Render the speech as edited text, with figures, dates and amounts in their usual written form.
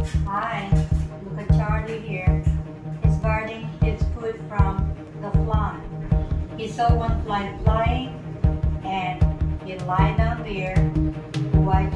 Hi, look at Charlie here. He's guarding his food from the fly. He saw one fly flying and he lied down there to watch